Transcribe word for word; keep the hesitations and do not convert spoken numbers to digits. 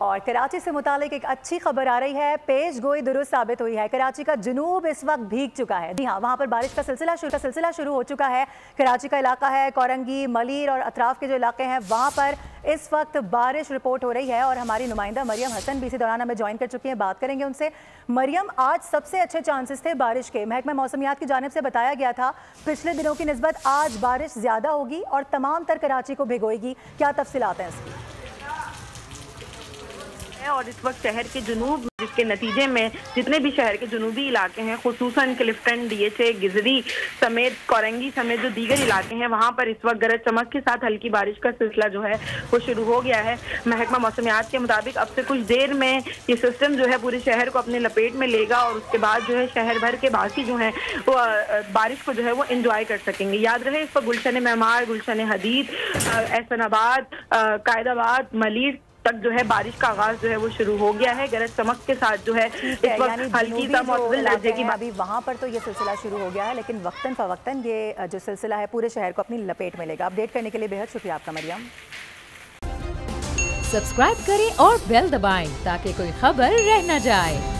और कराची से मुतालिक एक अच्छी खबर आ रही है, पेश गोई दुरुस्त साबित हुई है। कराची का जुनूब इस वक्त भीग चुका है। जी हाँ, वहाँ पर बारिश का सिलसिला शुरू का सिलसिला शुरू हो चुका है। कराची का इलाका है कोरंगी, मलीर और अतराफ के जो इलाके हैं वहाँ पर इस वक्त बारिश रिपोर्ट हो रही है और हमारी नुमाइंदा मरियम हसन भी इसी दौरान हमें ज्वाइन कर चुकी हैं। बात करेंगे उनसे। मरियम, आज सबसे अच्छे चांसेस थे बारिश के, महकमा मौसमियात की जानिब से बताया गया था पिछले दिनों की निस्बत आज बारिश ज़्यादा होगी और तमाम तर कराची को भिगोएगी। क्या तफसीलात हैं इसकी? और इस वक्त शहर के जुनूब, जिसके नतीजे में जितने भी शहर के जुनूबी इलाके हैं, खुसूसन क्लिफ्टन, डीएचए, गिजरी समेत कोरंगी समेत जो दीगर इलाके हैं, वहाँ पर इस वक्त गरज चमक के साथ हल्की बारिश का सिलसिला जो है वो शुरू हो गया है। महकमा मौसमियात के मुताबिक अब से कुछ देर में ये सिस्टम जो है पूरे शहर को अपने लपेट में लेगा और उसके बाद जो है शहर भर के बाकी जो है वो बारिश को जो है वो इंजॉय कर सकेंगे। याद रहे, इस पर गुलशन मेमार, गुलशन हदीद, एहसनाबाद, कायदाबाद, मलीर तक जो है बारिश का आगाज जो है वो शुरू हो गया है। गरज चमक के साथ जो है इस वक्त हल्की सा मौसम दर्जे की अभी वहाँ पर तो ये सिलसिला शुरू हो गया है, लेकिन वक्तन फवक्तन ये जो सिलसिला है पूरे शहर को अपनी लपेट में लेगा। अपडेट करने के लिए बेहद शुक्रिया आपका मरियम। सब्सक्राइब करें और बेल दबाएं ताकि कोई खबर रह न जाए।